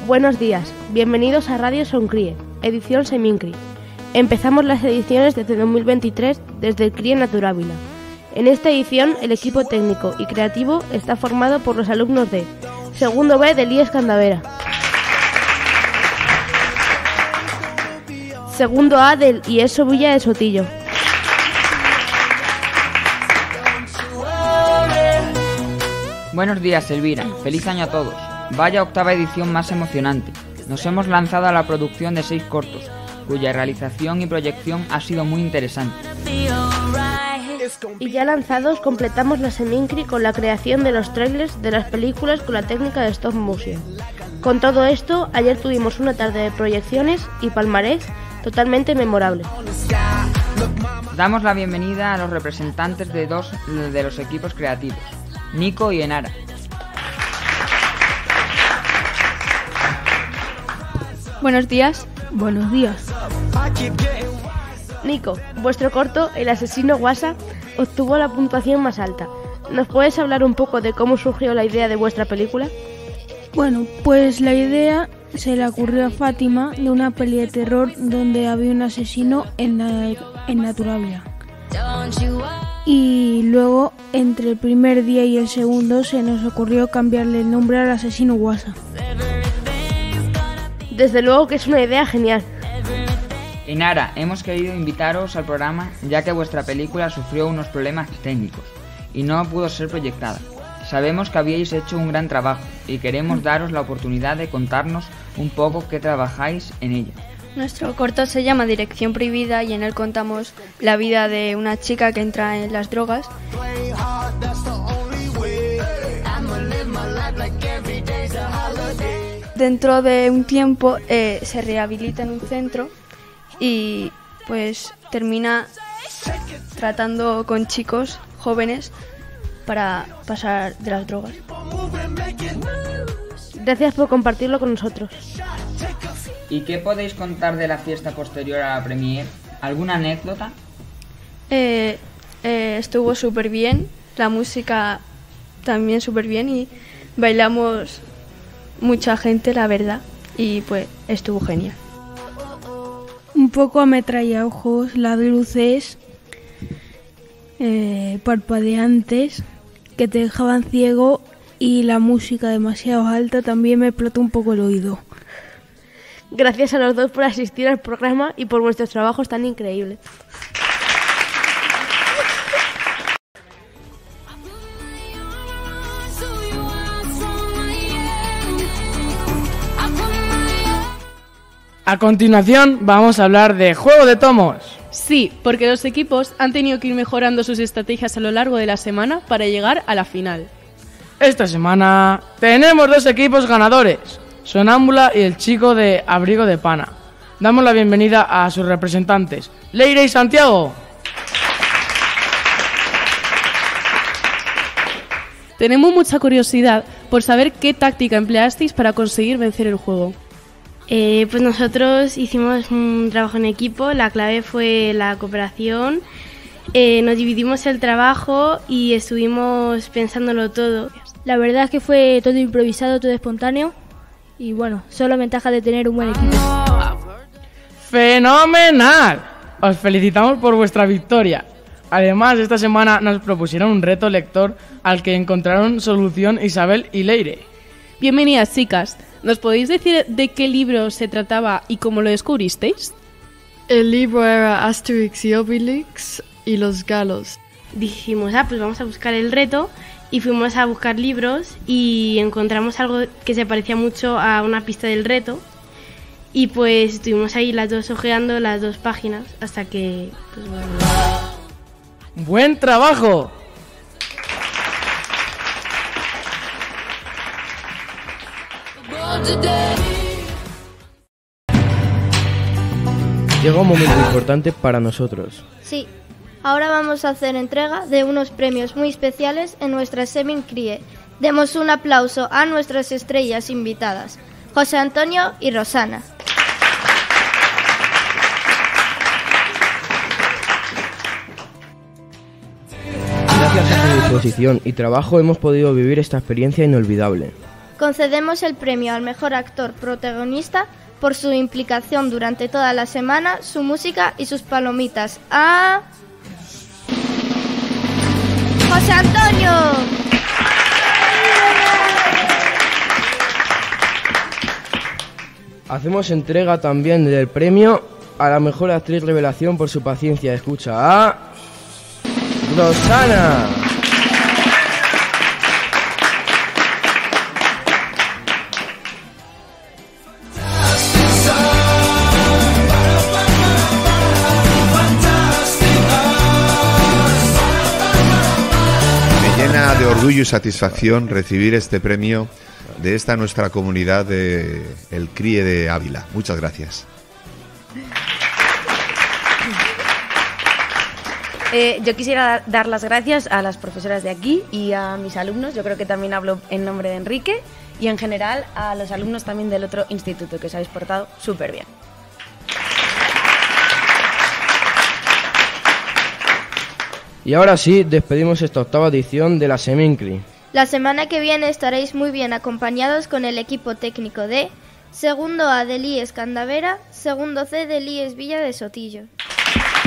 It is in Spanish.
Buenos días, bienvenidos a Radio Soncrie, edición Semincri. Empezamos las ediciones desde 2023 desde el CRIE Naturávila. En esta edición, el equipo técnico y creativo está formado por los alumnos de segundo B del IES Candavera, segundo A del IES Sovilla de Sotillo, Buenos días, Elvira. Feliz año a todos. Vaya octava edición más emocionante. Nos hemos lanzado a la producción de 6 cortos, cuya realización y proyección ha sido muy interesante. Y ya lanzados, completamos la Semincri con la creación de los trailers de las películas con la técnica de stop motion. Con todo esto, ayer tuvimos una tarde de proyecciones y palmarés totalmente memorable. Damos la bienvenida a los representantes de dos de los equipos creativos, Nico y Enara. Buenos días. Buenos días. Nico, vuestro corto, El asesino Guasa, obtuvo la puntuación más alta. ¿Nos puedes hablar un poco de cómo surgió la idea de vuestra película? Bueno, pues la idea se le ocurrió a Fátima de una peli de terror donde había un asesino en Naturávila. Y luego, entre el primer día y el segundo, se nos ocurrió cambiarle el nombre al asesino Guasa. Desde luego que es una idea genial. Enara, hemos querido invitaros al programa ya que vuestra película sufrió unos problemas técnicos y no pudo ser proyectada. Sabemos que habíais hecho un gran trabajo y queremos daros la oportunidad de contarnos un poco qué trabajáis en ella. Nuestro corto se llama Dirección Prohibida y en él contamos la vida de una chica que entra en las drogas. Dentro de un tiempo se rehabilita en un centro y pues termina tratando con chicos jóvenes para pasar de las drogas. Gracias por compartirlo con nosotros. ¿Y qué podéis contar de la fiesta posterior a la premiere? ¿Alguna anécdota? Estuvo súper bien, la música también súper bien y bailamos mucha gente, la verdad, y pues estuvo genial. Un poco ametrallaojos, las luces parpadeantes que te dejaban ciego y la música demasiado alta también me explotó un poco el oído. Gracias a los dos por asistir al programa y por vuestros trabajos tan increíbles. A continuación vamos a hablar de Juego de Tomos. Sí, porque los equipos han tenido que ir mejorando sus estrategias a lo largo de la semana para llegar a la final. Esta semana tenemos 2 equipos ganadores, Sonámbula y el chico de Abrigo de Pana. Damos la bienvenida a sus representantes, Leire y Santiago. Tenemos mucha curiosidad por saber qué táctica empleasteis para conseguir vencer el juego. Pues nosotros hicimos un trabajo en equipo, la clave fue la cooperación, nos dividimos el trabajo y estuvimos pensándolo todo. La verdad es que fue todo improvisado, todo espontáneo y bueno, solo ventaja de tener un buen equipo. ¡Fenomenal! Os felicitamos por vuestra victoria. Además, esta semana nos propusieron un reto lector al que encontraron solución Isabel y Leire. Bienvenidas, chicas. ¿Nos podéis decir de qué libro se trataba y cómo lo descubristeis? El libro era Asterix y Obelix y los galos. Dijimos, pues vamos a buscar el reto y fuimos a buscar libros y encontramos algo que se parecía mucho a una pista del reto y pues estuvimos ahí las dos hojeando las 2 páginas hasta que... Pues, bueno. ¡Buen trabajo! Llega un momento importante para nosotros. Sí, ahora vamos a hacer entrega de unos premios muy especiales en nuestra Semincrie. Demos un aplauso a nuestras estrellas invitadas, José Antonio y Rosana. Gracias a su disposición y trabajo hemos podido vivir esta experiencia inolvidable. concedemos el premio al mejor actor protagonista por su implicación durante toda la semana, su música y sus palomitas a... ¡José Antonio! Hacemos entrega también del premio a la mejor actriz revelación por su paciencia de escucha a... Rosana. Me llena de orgullo y satisfacción recibir este premio de esta nuestra comunidad de el CRIE de Ávila. Muchas gracias. Yo quisiera dar las gracias a las profesoras de aquí y a mis alumnos. Yo creo que también hablo en nombre de Enrique y en general a los alumnos también del otro instituto, que os habéis portado súper bien. Y ahora sí, despedimos esta octava edición de la Semincri. La semana que viene estaréis muy bien acompañados con el equipo técnico de segundo A del IES Candavera, segundo C del IES Villa de Sotillo.